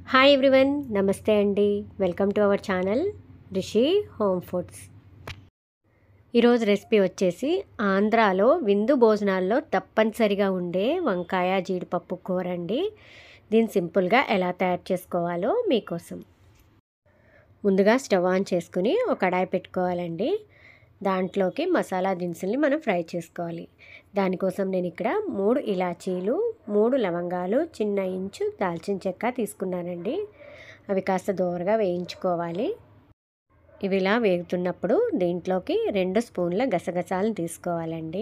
Hi everyone, నమస్తే అండి. Welcome to our channel Rishi home foods. ఈరోజు రెసిపీ వచ్చేసి ఆంధ్రాలో విందు భోజనాల్లో తప్పనిసరిగా ఉండే వంకాయ జీడిపప్పు కూర అండి. దీన్ని సింపుల్గా ఎలా తయారు చేసుకోవాలో మీకోసం. ముందుగా స్టవ్ ఆన్ చేసుకుని ఒక కడాయి పెట్టుకోవాలండి. దాంట్లోకి మసాలా దినుసుల్ని మనం ఫ్రై చేసుకోవాలి. దానికోసం నేను ఇక్కడ 3 ఇలాచీలు, 3 లవంగాలు, చిన్న ఇంచు దాల్చిన చెక్క తీసుకున్నానండి. అవి కాస్త దోరగా వేయించుకోవాలి. ఇవి ఇలా వేగుతున్నప్పుడు దీంట్లోకి 2 స్పూన్ల గసగసాలను తీసుకోవాలండి.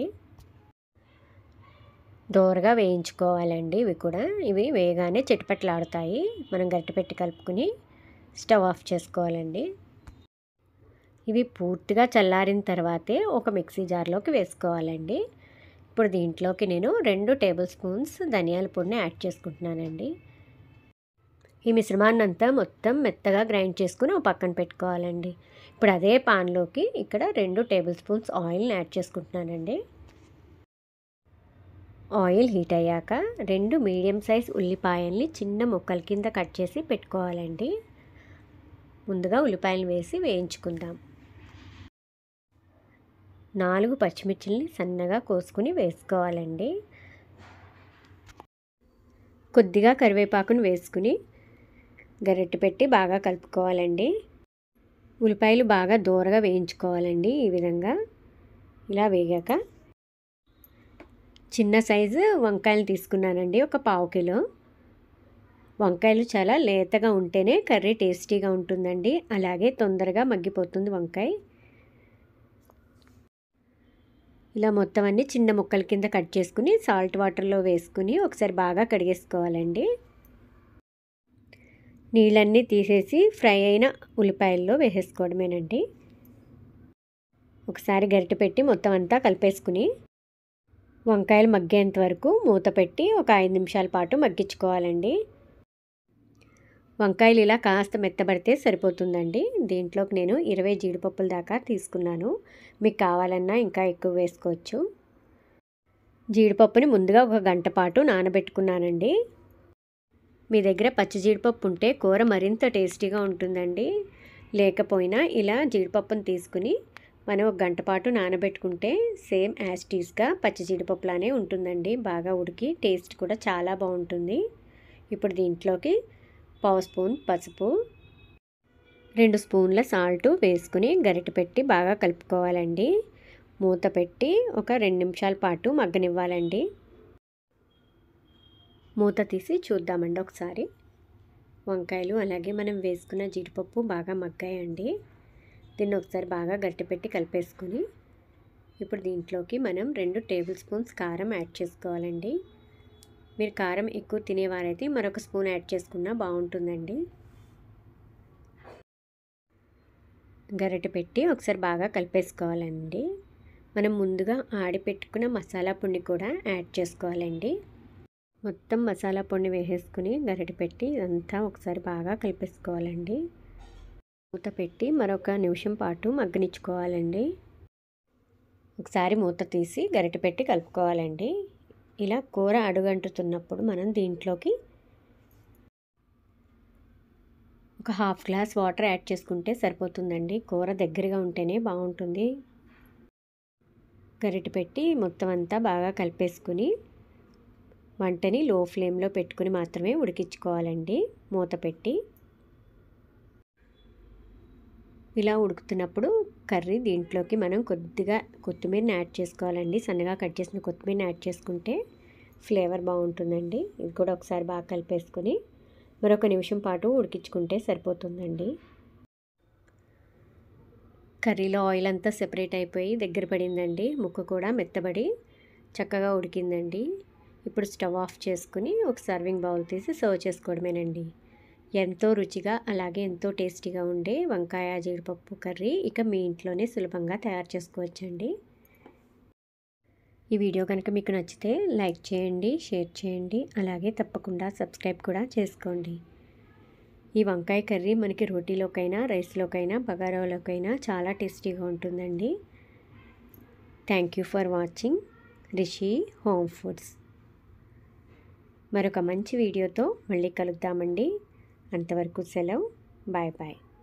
దోరగా వేయించుకోవాలండి. ఇవి వేగానే చిటపటలాడుతాయి. మనం గరిటె పెట్టి కలుపుకుని స్టవ్ ఆఫ్ చేసుకోవాలండి. ఇవి పూర్తిగా చల్లారిన తర్వాతే ఒక మిక్సీ జార్లోకి వేసుకోవాలండి. ఇప్పుడు దీంట్లోకి నేను 2 టేబుల్ స్పూన్స్ ధనియాల పొడిని యాడ్ చేసుకుంటున్నానండి. ఈ మిశ్రమాన్ని అంతా మొత్తం మెత్తగా గ్రైండ్ చేసుకుని ఒక పక్కన పెట్టుకోవాలండి. ఇప్పుడు అదే పాన్లోకి ఇక్కడ 2 టేబుల్ స్పూన్స్ ఆయిల్ని యాడ్ చేసుకుంటున్నానండి. ఆయిల్ హీట్ అయ్యాక 2 మీడియం సైజ్ ఉల్లిపాయల్ని చిన్న ముక్కల కింద కట్ చేసి పెట్టుకోవాలండి. ముందుగా ఉల్లిపాయలు వేసి వేయించుకుందాం. 4 పచ్చిమిర్చిల్ని సన్నగా కోసుకుని వేసుకోవాలండి. కొద్దిగా కరివేపాకును వేసుకుని గరిటె పెట్టి బాగా కలుపుకోవాలండి. ఉల్లిపాయలు బాగా దోరగా వేయించుకోవాలండి. ఈ విధంగా ఇలా వేగాక చిన్న సైజు వంకాయలు తీసుకున్నానండి. ఒక 1/2 కిలో. వంకాయలు చాలా లేతగా ఉంటేనే కర్రీ టేస్టీగా ఉంటుందండి. అలాగే తొందరగా మగ్గిపోతుంది వంకాయ. ఇలా మొత్తం అన్నీ చిన్న ముక్కల కింద కట్ చేసుకుని సాల్ట్ వాటర్లో వేసుకుని ఒకసారి బాగా కడిగేసుకోవాలండి. నీళ్ళన్నీ తీసేసి ఫ్రై అయిన ఉల్లిపాయల్లో వేసేసుకోవడమేనండి. ఒకసారి గరిటె పెట్టి మొత్తం అంతా కలిపేసుకుని వంకాయలు మగ్గేంత వరకు మూత పెట్టి ఒక 5 నిమిషాల పాటు మగ్గించుకోవాలండి. వంకాయలు ఇలా కాస్త మెత్తబడితే సరిపోతుందండి. దీంట్లోకి నేను 20 జీడిపప్పుల దాకా తీసుకున్నాను. మీకు కావాలన్నా ఇంకా ఎక్కువ వేసుకోవచ్చు. జీడిపప్పుని ముందుగా ఒక గంట పాటు నానబెట్టుకున్నానండి. మీ దగ్గర పచ్చి జీడిపప్పు ఉంటే కూర మరింత టేస్టీగా ఉంటుందండి. లేకపోయినా ఇలా జీడిపప్పుని తీసుకుని మనం ఒక గంట పాటు నానబెట్టుకుంటే సేమ్ యాజ్ టీస్గా పచ్చి జీడిపప్పులానే ఉంటుందండి. బాగా ఉడికి టేస్ట్ కూడా చాలా బాగుంటుంది. ఇప్పుడు దీంట్లోకి 1/2 స్పూన్ పసుపు, 2 స్పూన్ల సాల్ట్ వేసుకుని గరిటె పెట్టి బాగా కలుపుకోవాలండి. మూత పెట్టి ఒక 2 నిమిషాల పాటు మగ్గనివ్వాలండి. మూత తీసి చూద్దామండి ఒకసారి. వంకాయలు అలాగే మనం వేసుకున్న జీడిపప్పు బాగా మగ్గాయండి. దీన్ని ఒకసారి బాగా గరిటె పెట్టి కలిపేసుకుని ఇప్పుడు దీంట్లోకి మనం 2 టేబుల్ స్పూన్స్ కారం యాడ్ చేసుకోవాలండి. మీరు కారం ఎక్కువ తినేవారైతే మరొక స్పూన్ యాడ్ చేసుకున్నా బాగుంటుందండి. గరిటె పెట్టి ఒకసారి బాగా కలిపేసుకోవాలండి. మనం ముందుగా ఆడిపెట్టుకున్న మసాలా పొడిని కూడా యాడ్ చేసుకోవాలండి. మొత్తం మసాలా పొడిని వేసేసుకుని గరిటె పెట్టి ఇదంతా ఒకసారి బాగా కలిపేసుకోవాలండి. మూత పెట్టి మరొక నిమిషం పాటు మగ్గనిచ్చుకోవాలండి. ఒకసారి మూత తీసి గరిటె పెట్టి కలుపుకోవాలండి. ఇలా కూర అడుగంటుతున్నప్పుడు మనం దీంట్లోకి ఒక 1/2 గ్లాస్ వాటర్ యాడ్ చేసుకుంటే సరిపోతుందండి. కూర దగ్గరగా ఉంటేనే బాగుంటుంది. గరిటె పెట్టి మొత్తం అంతా బాగా కలిపేసుకుని మంటని లో ఫ్లేమ్లో పెట్టుకుని మాత్రమే ఉడికించుకోవాలండి. మూత పెట్టి ఇలా ఉడుకుతున్నప్పుడు దీంట్లోకి మనం కొద్దిగా కొత్తిమీరని యాడ్ చేసుకోవాలండి. సన్నగా కట్ చేసిన కొత్తిమీరని యాడ్ చేసుకుంటే ఫ్లేవర్ బాగుంటుందండి. ఇది కూడా ఒకసారి బాగా కలిపేసుకొని మరొక నిమిషం పాటు ఉడికించుకుంటే సరిపోతుందండి. కర్రీలో ఆయిల్ అంతా సెపరేట్ అయిపోయి దగ్గర పడిందండి. ముక్క కూడా మెత్తబడి చక్కగా ఉడికిందండి. ఇప్పుడు స్టవ్ ఆఫ్ చేసుకుని ఒక సర్వింగ్ బౌల్ తీసి సర్వ్ చేసుకోవడమేనండి. ఎంతో రుచిగా అలాగే ఎంతో టేస్టీగా ఉండే వంకాయ జీడిపప్పు కర్రీ ఇక మీ ఇంట్లోనే సులభంగా తయారు చేసుకోవచ్చండి. ఈ వీడియో కనుక మీకు నచ్చితే లైక్ చేయండి, షేర్ చేయండి, అలాగే తప్పకుండా సబ్స్క్రైబ్ కూడా చేసుకోండి. ఈ వంకాయ కర్రీ మనకి రోటీలోకైనా, రైస్లోకైనా, బగారాలోకైనా చాలా టేస్టీగా ఉంటుందండి. Thank you for watching Rishi home foods. మరొక మంచి వీడియోతో మళ్ళీ కలుద్దామండి. అంతవరకు సెలవు. Bye bye.